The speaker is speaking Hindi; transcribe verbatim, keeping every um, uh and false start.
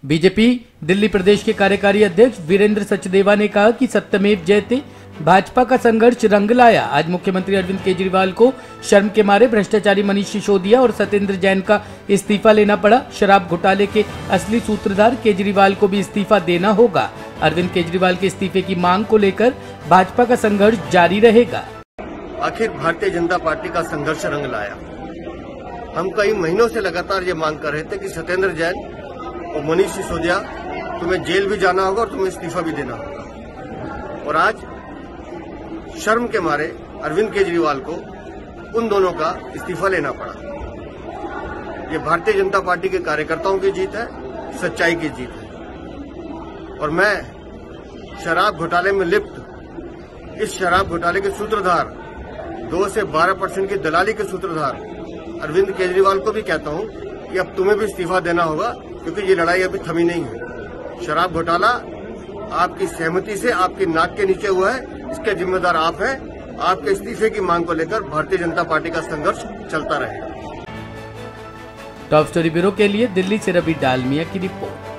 बीजेपी दिल्ली प्रदेश के कार्यकारी अध्यक्ष वीरेंद्र सचदेवा ने कहा कि सत्यमेव जयते, भाजपा का संघर्ष रंग लाया। आज मुख्यमंत्री अरविंद केजरीवाल को शर्म के मारे भ्रष्टाचारी मनीष सिसोदिया और सत्येंद्र जैन का इस्तीफा लेना पड़ा। शराब घोटाले के असली सूत्रधार केजरीवाल को भी इस्तीफा देना होगा। अरविंद केजरीवाल के इस्तीफे की मांग को लेकर भाजपा का संघर्ष जारी रहेगा। आखिर भारतीय जनता पार्टी का संघर्ष रंग लाया। हम कई महीनों से लगातार ये मांग कर रहे थे कि सत्येंद्र जैन और मनीष सिसोदिया, तुम्हें जेल भी जाना होगा और तुम्हें इस्तीफा भी देना होगा। और आज शर्म के मारे अरविंद केजरीवाल को उन दोनों का इस्तीफा लेना पड़ा। ये भारतीय जनता पार्टी के कार्यकर्ताओं की जीत है, सच्चाई की जीत है। और मैं शराब घोटाले में लिप्त इस शराब घोटाले के सूत्रधार, दो से बारह परसेंट की दलाली के सूत्रधार अरविंद केजरीवाल को भी कहता हूं कि अब तुम्हें भी इस्तीफा देना होगा, क्योंकि ये लड़ाई अभी थमी नहीं है। शराब घोटाला आपकी सहमति से आपकी नाक के नीचे हुआ है, इसके जिम्मेदार आप हैं। आपके इस्तीफे की मांग को लेकर भारतीय जनता पार्टी का संघर्ष चलता रहेगा। टॉप स्टोरी ब्यूरो के लिए दिल्ली से रवि डालमिया की रिपोर्ट।